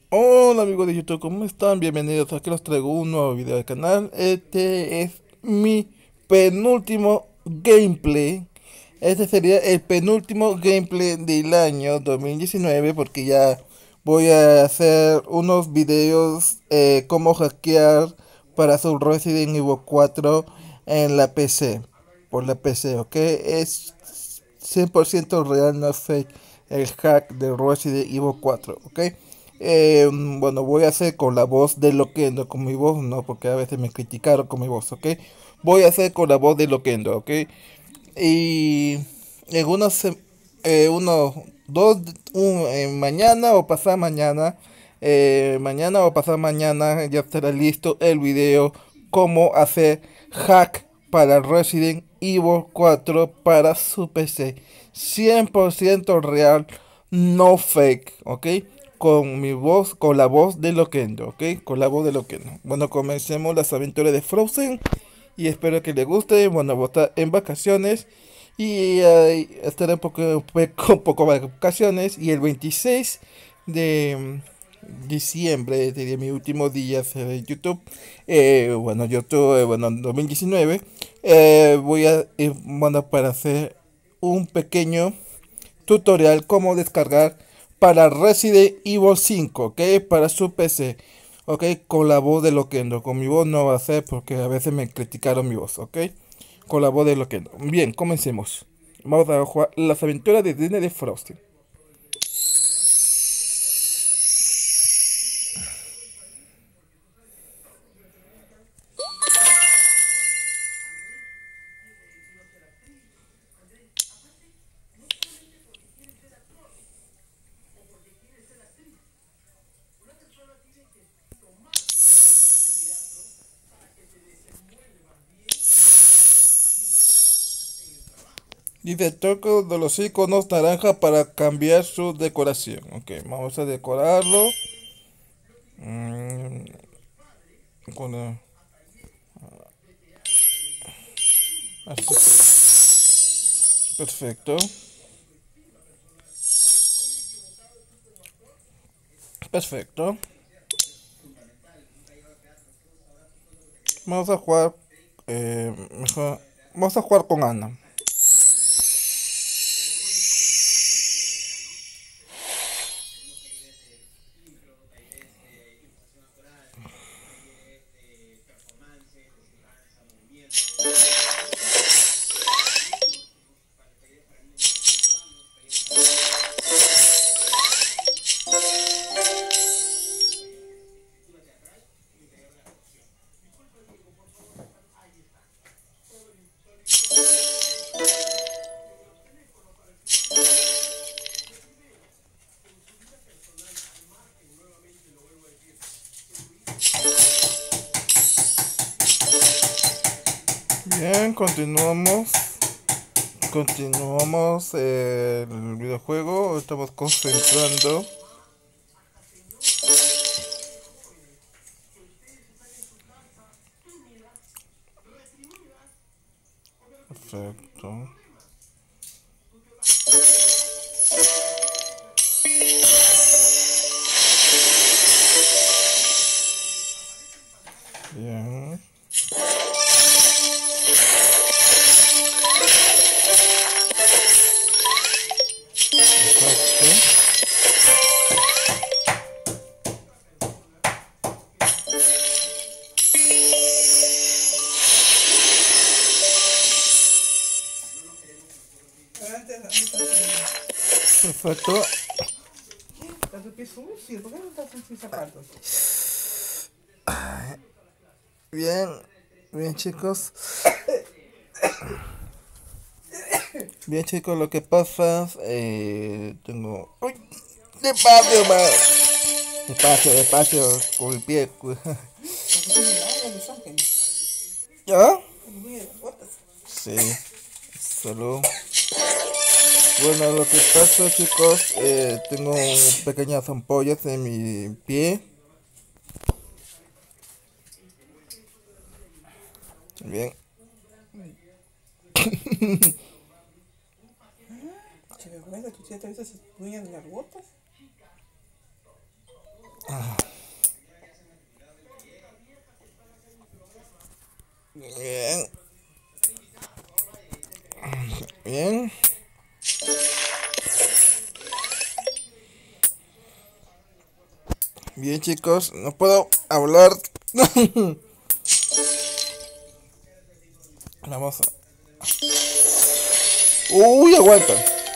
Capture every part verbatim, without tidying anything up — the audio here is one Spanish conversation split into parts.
Hola amigos de YouTube, ¿cómo están? Bienvenidos, aquí los traigo un nuevo video del canal. Este es mi penúltimo gameplay. Este sería el penúltimo gameplay del año dos mil diecinueve porque ya voy a hacer unos videos eh, cómo hackear para su Resident Evil cuatro en la P C. Por la P C, ¿ok? Es cien por ciento real, no es fake, el hack de Resident Evil cuatro, ¿ok? Eh, bueno, voy a hacer con la voz de Loquendo, con mi voz, no, porque a veces me criticaron con mi voz, ¿ok? Voy a hacer con la voz de Loquendo, ¿ok? Y en unos, sem- eh, unos dos, un, eh, mañana o pasado mañana, eh, mañana o pasado mañana ya estará listo el video cómo hacer hack para Resident Evil cuatro para su P C. cien por ciento real, no fake, ¿ok? Con mi voz, con la voz de Loquendo, ¿ok? Con la voz de Loquendo. Bueno, comencemos las aventuras de Frozen y espero que les guste. Bueno, voy a estar en vacaciones y eh, estaré un poco, un poco, un poco de vacaciones y el veintiséis de mm, diciembre sería mi último día de YouTube. Eh, bueno, YouTube, eh, bueno, en dos mil diecinueve eh, voy a ir, bueno, para hacer un pequeño tutorial cómo descargar para Resident Evil cinco, ¿ok? Para su P C, ¿ok? Con la voz de Loquendo. Con mi voz no va a ser porque a veces me criticaron mi voz, ¿ok? Con la voz de Loquendo. Bien, comencemos. Vamos a jugar las aventuras de Disney de Frosty. Dice toco de los iconos naranja para cambiar su decoración. Ok, vamos a decorarlo. Mm, con la- así. Perfecto. Perfecto. Vamos a jugar. Eh, mejor. Vamos a jugar con Ana. Bien, continuamos. Continuamos eh, el videojuego. Estamos concentrando. Perfecto. Bien. Perfecto. Perfecto. Está tu pie sucio, ¿por qué no estás sin zapatos? Bien. Bien, chicos. Bien, chicos, lo que pasa. Eh, tengo. ¡Uy! Despacio, más. Despacio, despacio. Con el pie. cu- Porque tiene largas de sangre. ¿Ya? Porque voy a las botas. Sí. Salud. Bueno, lo que pasa, chicos, eh, tengo pequeñas ampollas en mi pie. Bien. Che, vergüenza, tu tía te viste esas uñas de las botas. Bien. Bien. Bien, chicos, no puedo hablar. Vamos a... Uy, aguanta.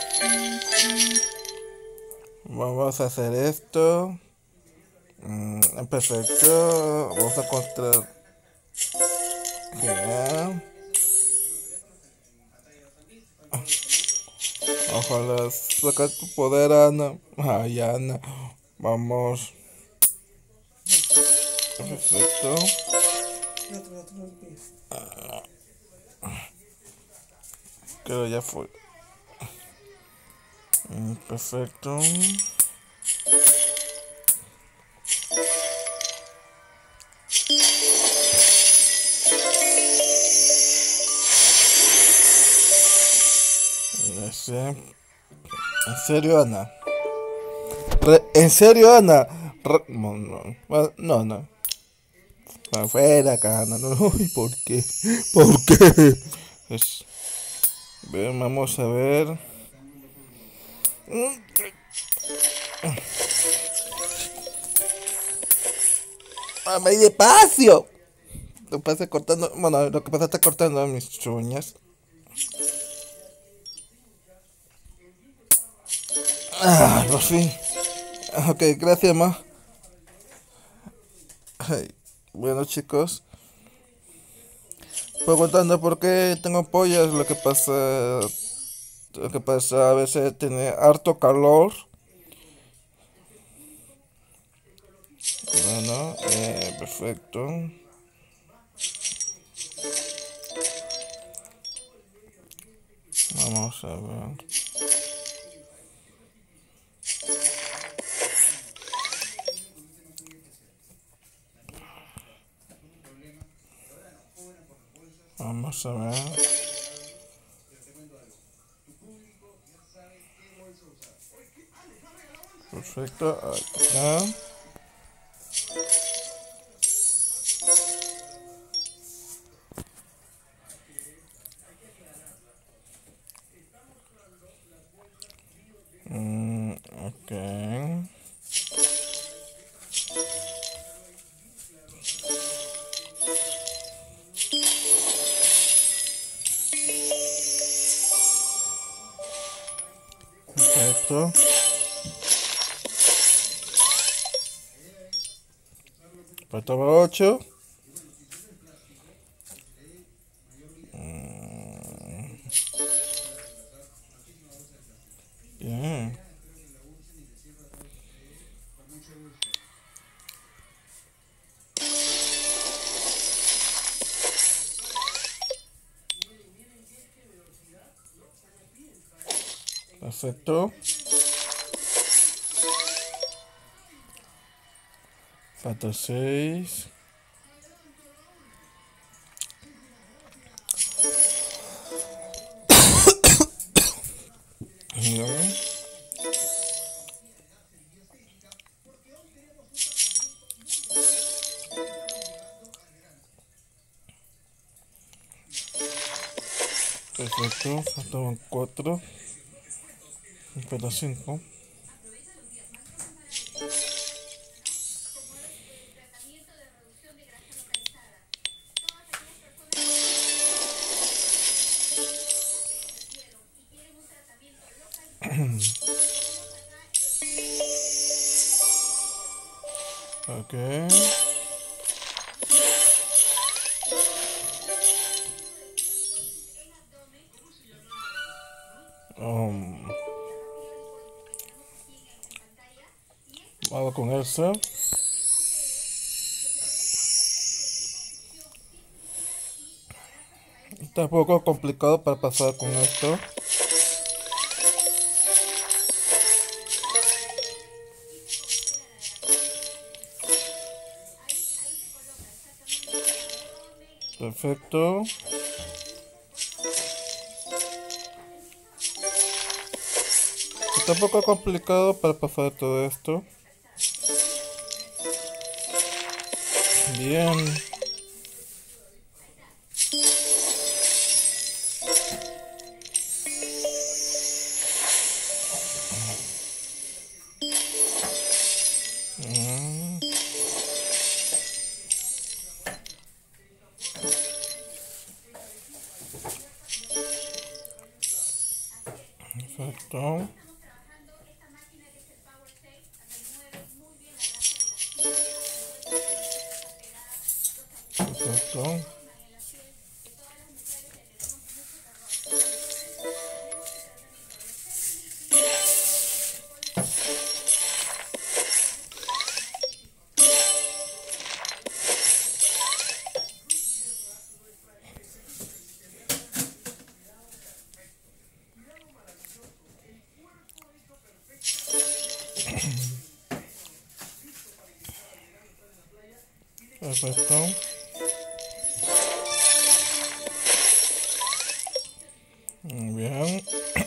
Vamos a hacer esto. Mm, perfecto. Vamos a encontrar. Genial. Ojalá sacar tu poder, Ana. Ay, Ana. Vamos. Perfecto. No te no te no te Creo ya fue. Mm, perfecto. No sé. ¿En serio, Ana? Re- ¿En serio, Ana? Re- no, no, bueno, no, no. Afuera, acá, Ana. No, uy, ¿por qué? ¿Por qué? Es- Ven, vamos a ver. ¡Mami, despacio! Lo que pasa es cortando. Bueno, lo que pasa está cortando mis uñas. Ah, por fin. Ok, gracias, ma. Ay, bueno, chicos. Pues contando por qué tengo pollas, lo que pasa. Lo que pasa a veces tiene harto calor. Bueno, eh, perfecto. Vamos a ver. Vamos a ver. Perfecto. Acá. Mm, ok. Perfecto. Faltaba ocho. Bien. Perfecto. Falta seis. Bien. Perfecto. Faltaban cuatro. Falta cinco. Ok. Um, Vamos con eso. Está un poco complicado para pasar con esto. Perfecto. Está un poco complicado para pasar todo esto. Bien. Mm. Perfecto. Perfecto. Perfecto. Muy bien.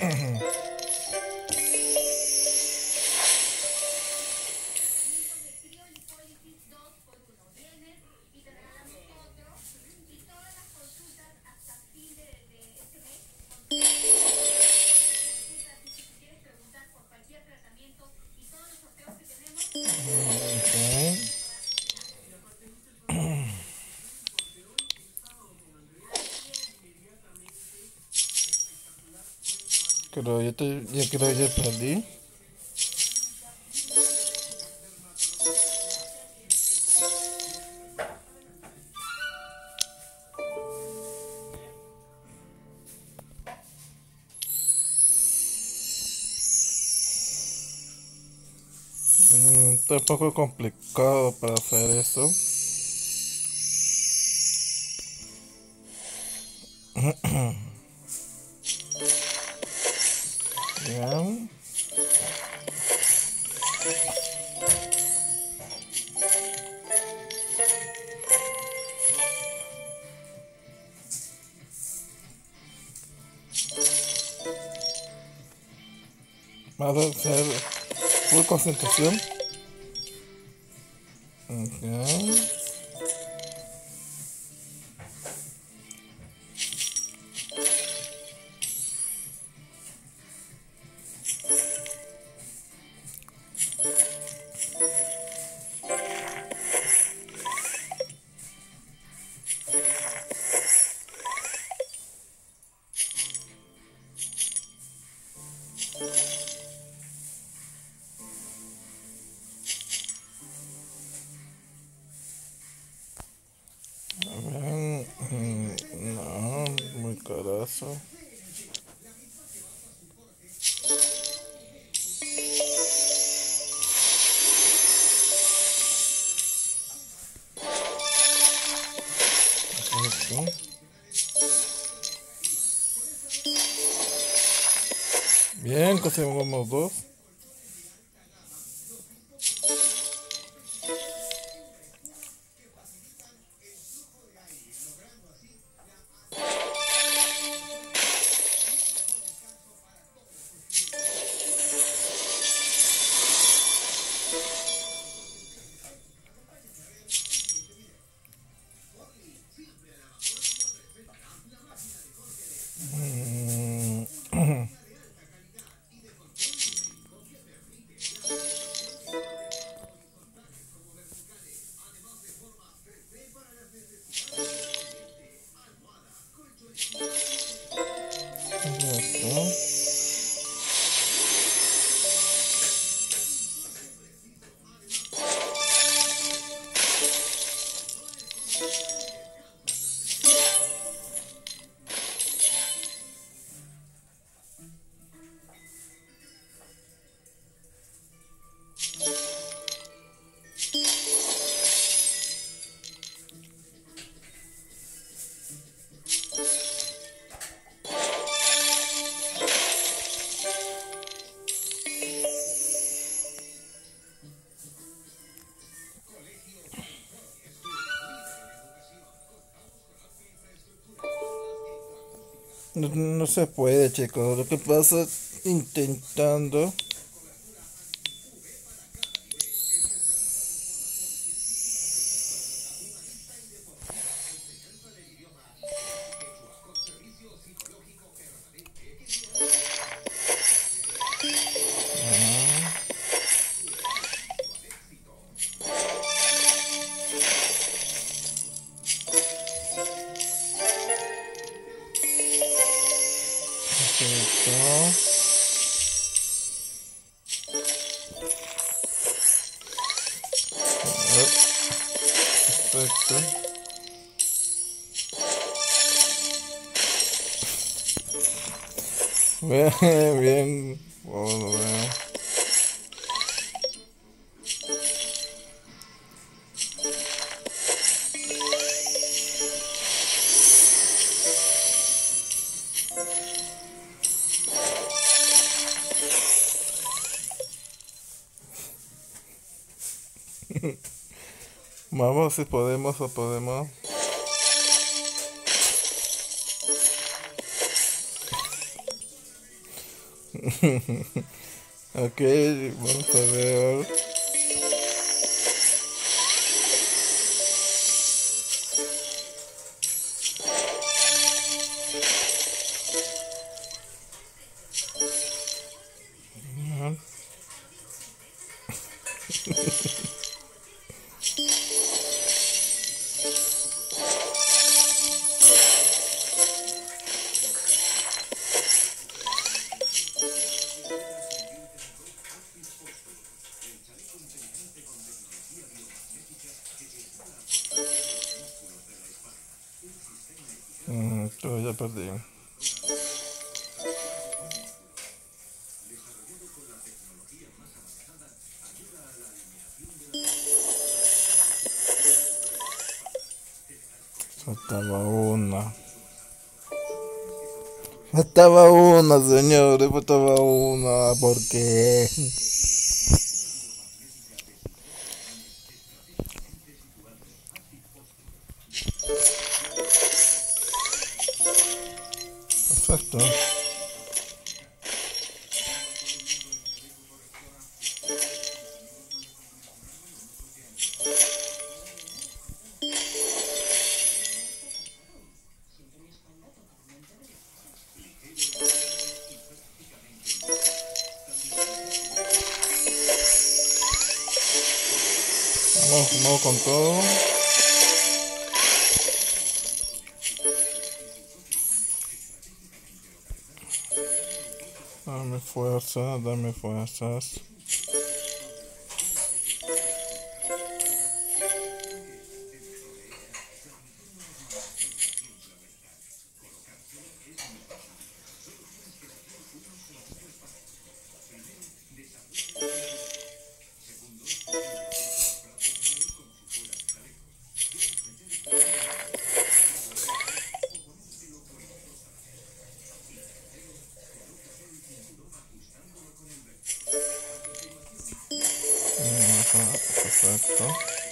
Okay. Creo yo te, ya creo ya perdí. Mm, está un poco complicado para hacer eso. Bien. Vamos a hacer full concentración. Okay. Bien. Mm, no, muy carazo. Perfecto. Bien, conseguimos dos. Mm, perfecto. No, no se puede, chicos. Lo que pasa intentando. perfecto. Bien, bien. Bueno, bueno. Vamos si podemos o podemos. Ok, vamos a ver. Mm, todo ya perdí. Faltaba una. Faltaba una, señores. Faltaba una. ¿Por qué? Perfecto. Vamos, vamos con todo. Dame fuerza, dame fuerzas. Ajá, perfecto.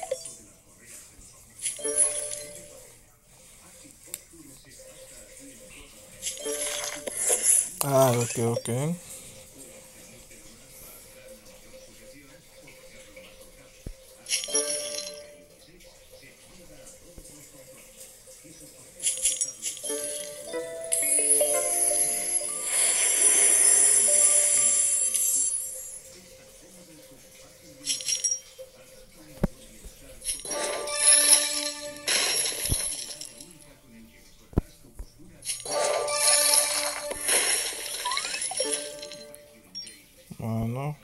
Ah, ok, ok. Bueno.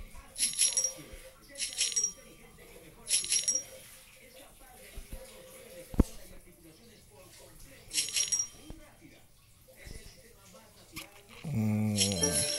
Mm.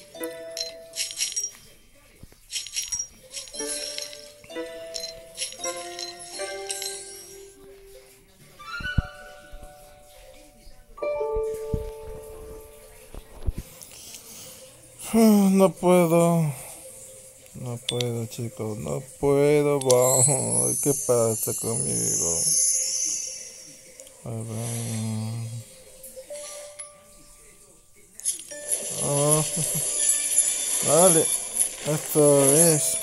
No puedo. No puedo, chicos. No puedo. Vamos. ¿Qué pasa conmigo? A ver. Oh, vale. Esto es.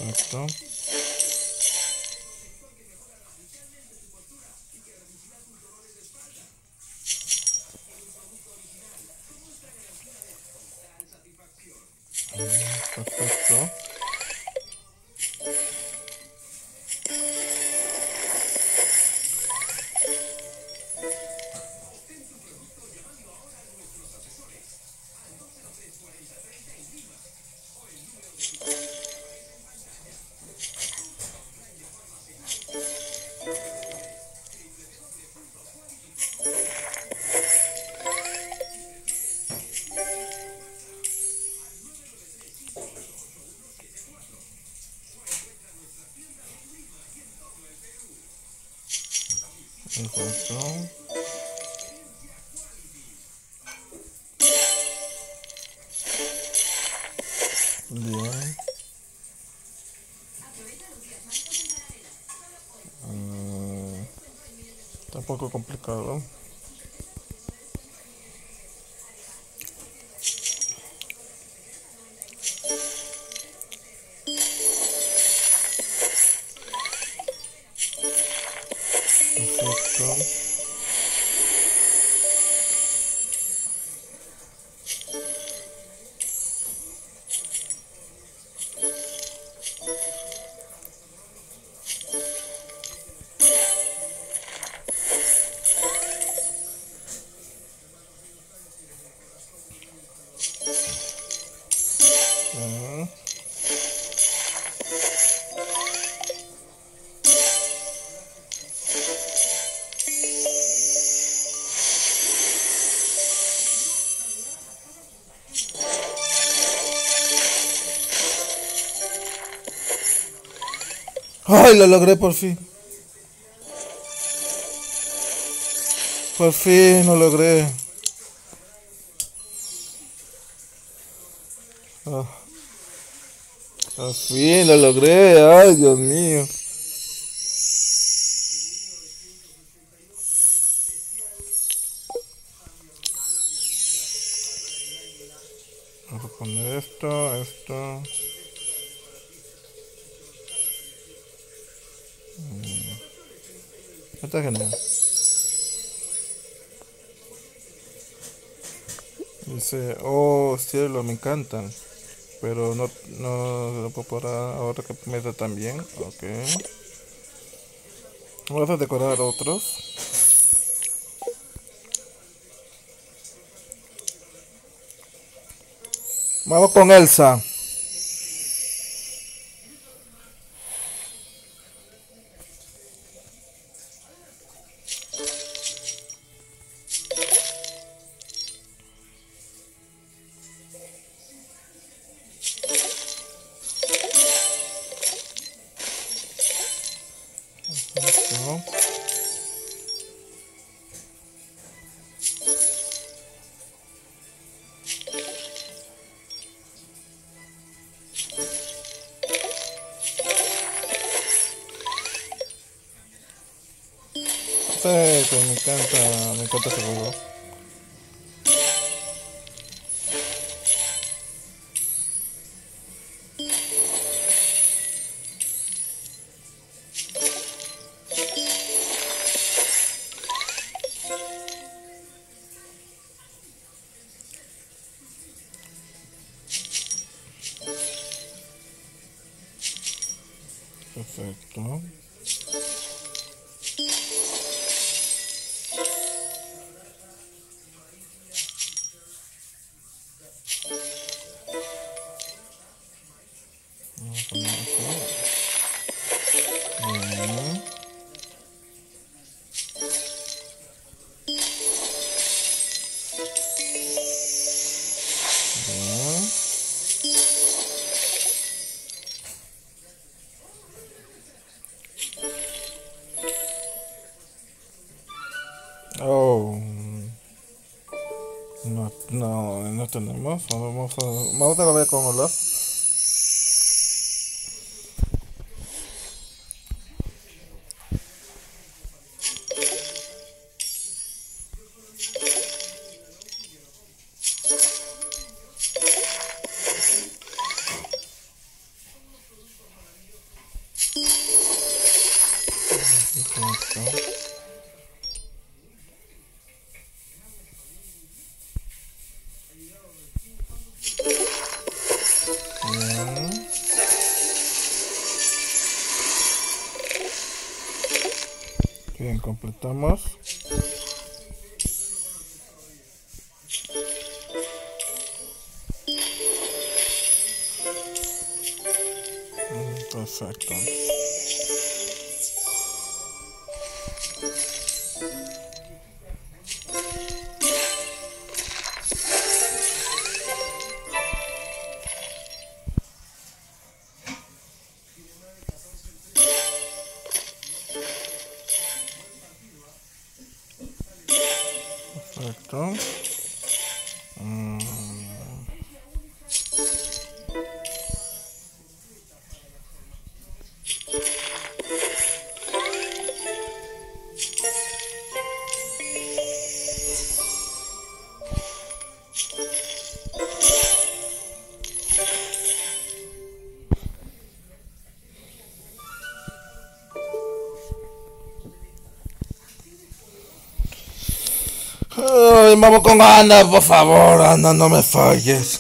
Perfecto. Perfecto. Perfecto. Bien. Mm, está un poco complicado. Perfecto. Mm. ¡Ay, lo logré por fin! Por fin lo logré. Ah, por fin lo logré. ¡Ay, Dios mío! Vamos a poner esto, esto. Está genial. Dice, oh cielo, me encantan. Pero no, no lo puedo poner ahora que meta también. Ok. Vamos a decorar otros. Vamos con Elsa. Esto. Perfecto, me encanta, me encanta ese juego. Perfecto. Vamos a poner esto. Bien. Bien. Oh. No, no, no tenemos. Vamos a, vamos a ver con Olaf. Bien. Bien, completamos. Perfecto. Perfecto. Mm. Ay, vamos con Ana, por favor, Ana, no me falles.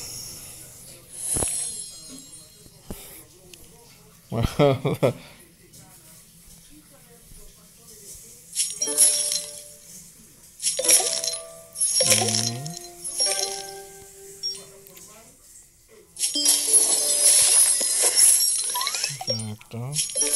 Perfecto.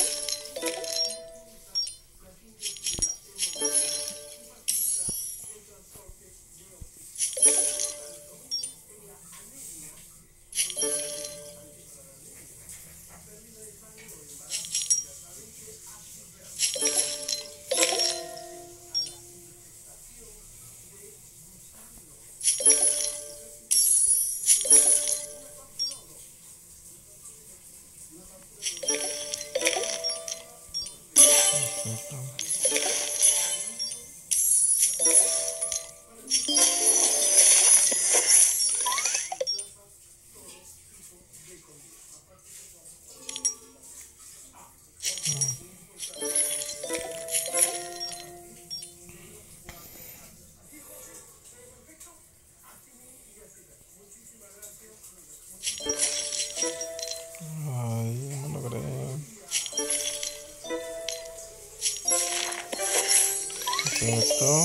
Ay, no logré. Perfecto.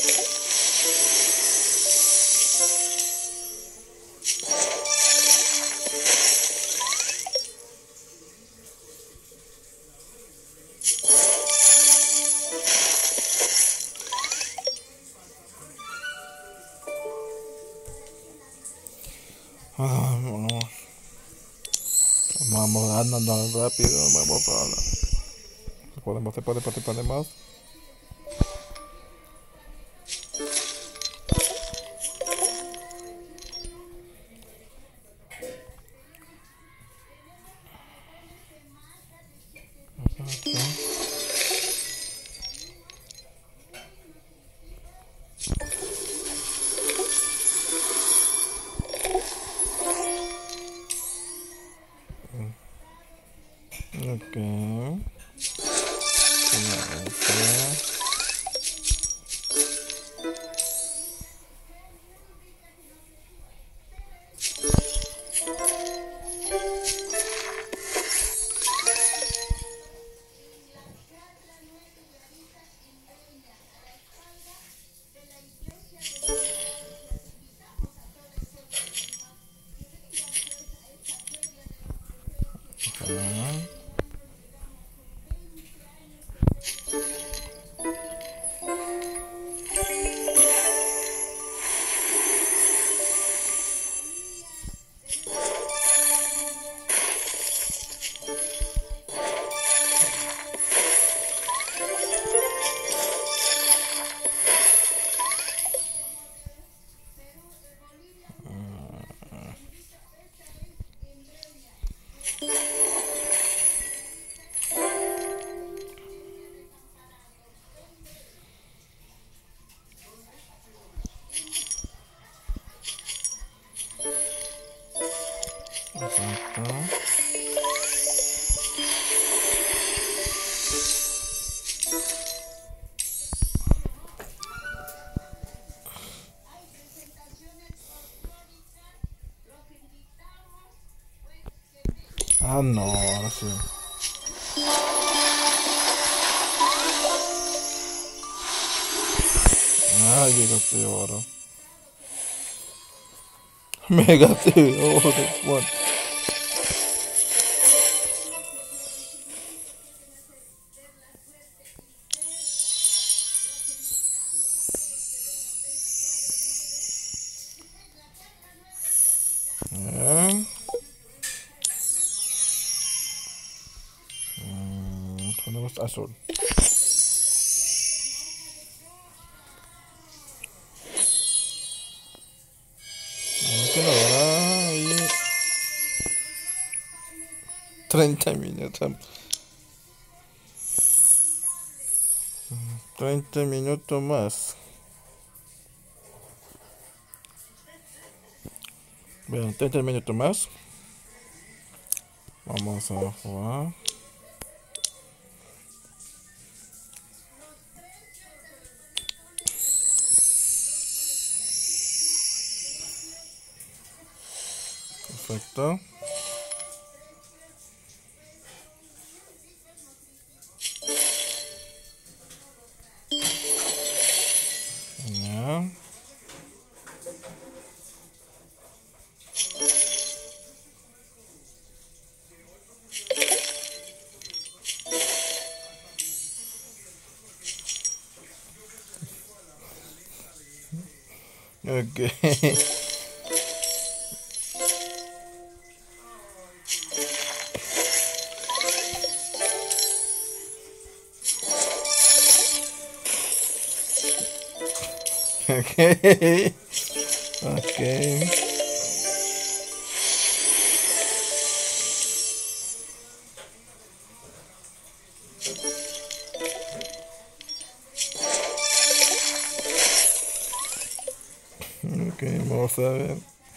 Ah, vamos. Vamos andando rápido, vamos para. Podemos, se puede participar más. Ok. Exacto. Ah, no, ahora sí. Ay, llegaste de oro. Me gasté de oro. Bueno. Bien. Mm, ponemos azul. Que no habrá ahí treinta minutos. treinta minutos más. Bien, treinta minutos más. Vamos a jugar. Perfecto. Ya. Ok. Ok. Ok. Ok, vamos a ver.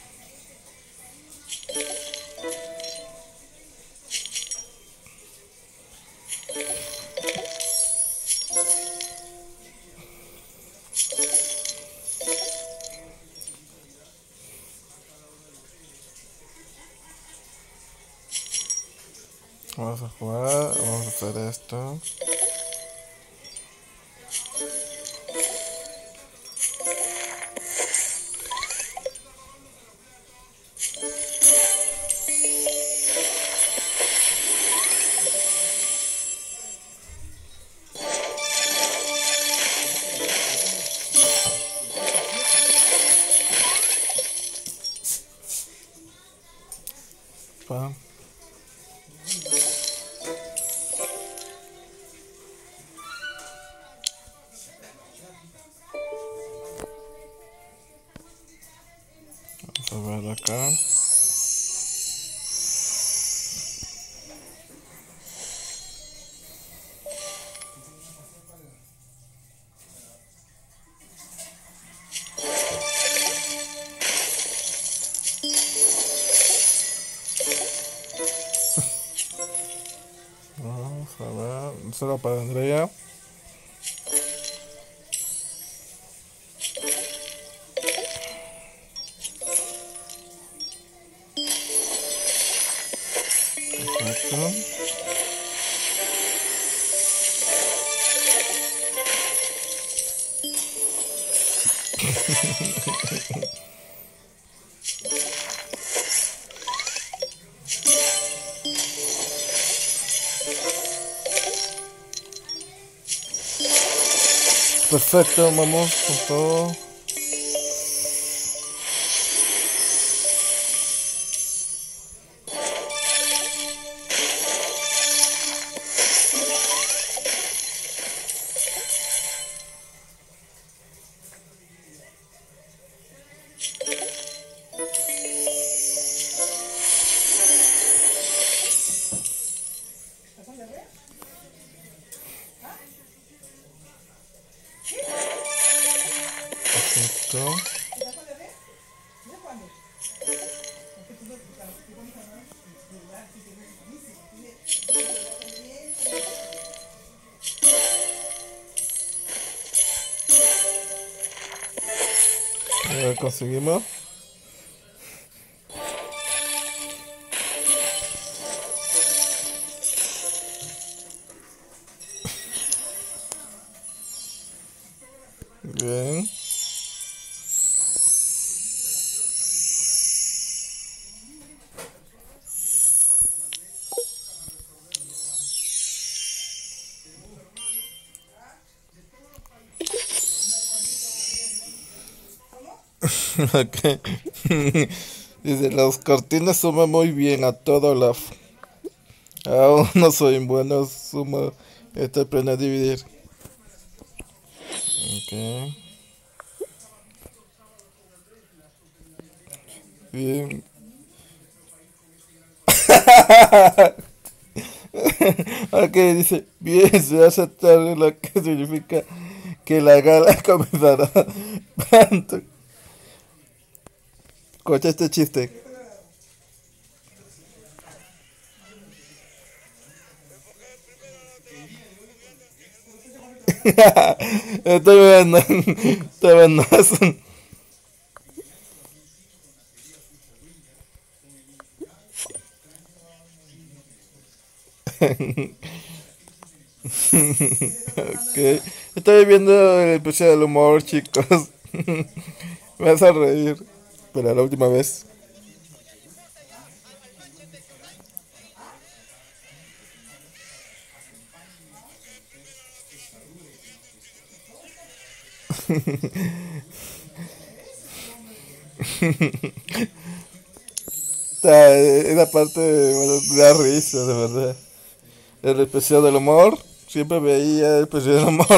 Vamos a jugar, vamos a hacer esto. Pa. Vamos a ver acá. Vamos a ver. Solo para Andrea. Perfecto. Perfecto, vamos con todo. Perfecto. Ya conseguimos. Ok. Dice, los cortinas suman muy bien a todo la... Aún no soy bueno, sumo, estoy aprendiendo a dividir. Ok. Bien. Ok, dice, bien, se aceptar lo que significa que la gala comenzará pronto. Escucha este chiste. Estoy viendo, estoy viendo eso. Ok, estoy viendo el episodio del humor, chicos. Me vas a reír. Pero la última vez. Esta, esa parte bueno, me da risa, de verdad. El especial del humor. Siempre veía el especial del humor.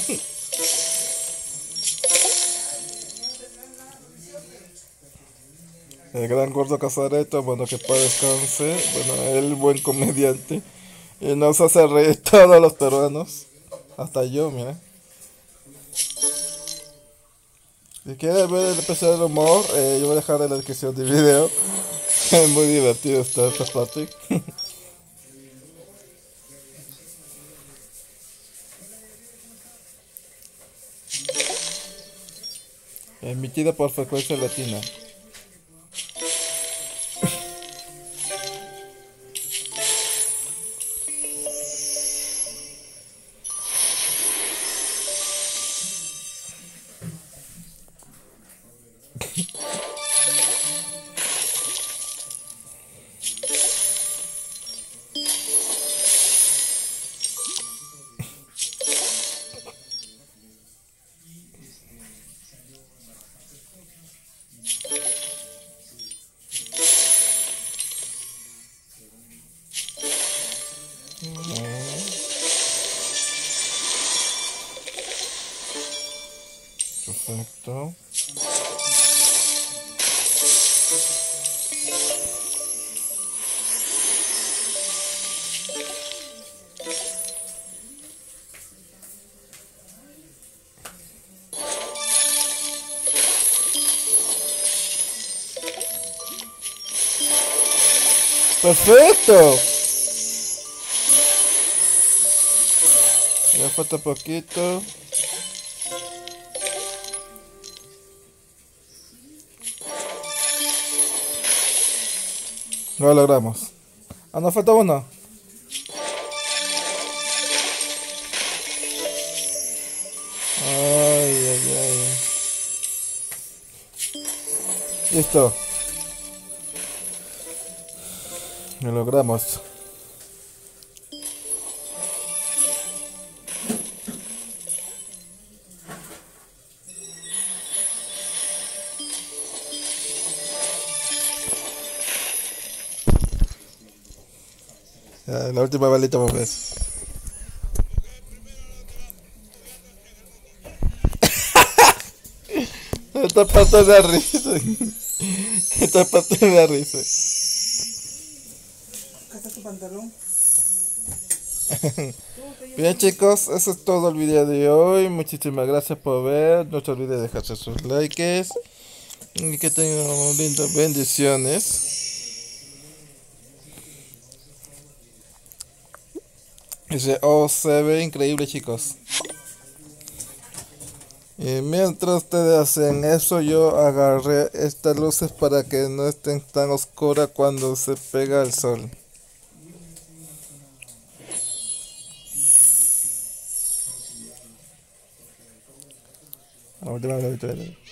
El gran gordo Casareto, bueno, que para descanse. Bueno, el buen comediante. Y nos hace reír todos los peruanos. Hasta yo, mira. Si quieres ver el especial del humor, eh, yo voy a dejar en la descripción del video. Es muy divertido esta, esta parte. Emitido por frecuencia latina. Perfecto. Perfecto. Ya falta poquito. Lo logramos. Ah, nos falta uno. Ay, ay, ay. Listo. Lo logramos. Ya, la última balita, vez. Esta parte de risa. Esta parte de risa. Acá está tu pantalón. Bien, chicos, eso es todo el video de hoy. Muchísimas gracias por ver. No se olviden de dejarse sus likes. Y que tengan lindas bendiciones. Dice, oh, se ve increíble, chicos. Y mientras ustedes hacen eso, yo agarré estas luces para que no estén tan oscuras cuando se pega el sol. La última vez que te-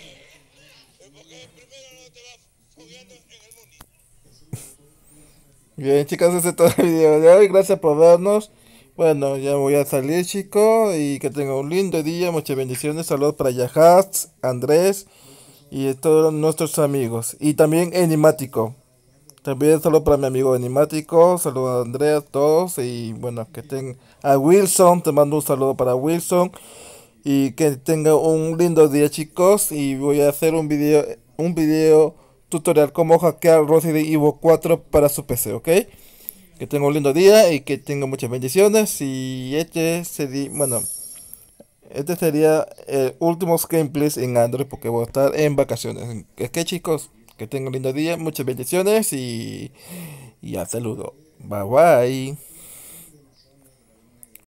Bien, chicos, ese es todo el video de hoy. Gracias por vernos. Bueno, ya voy a salir, chicos. Y que tengan un lindo día. Muchas bendiciones. Saludos para Yahaz, Andrés, y de todos nuestros amigos. Y también Enigmático. También saludo para mi amigo Enigmático. Saludo a Andrea, a todos. Y bueno, que tengan a Wilson. Te mando un saludo para Wilson. Y que tenga un lindo día, chicos. Y voy a hacer un video, un video tutorial cómo hackear Resident Evil cuatro para su P C, ¿ok? Que tenga un lindo día y que tenga muchas bendiciones. Y este sería, bueno, este sería el último gameplays en Android porque voy a estar en vacaciones. Ok, chicos, que tengan un lindo día, muchas bendiciones y, y ya saludo. Bye bye.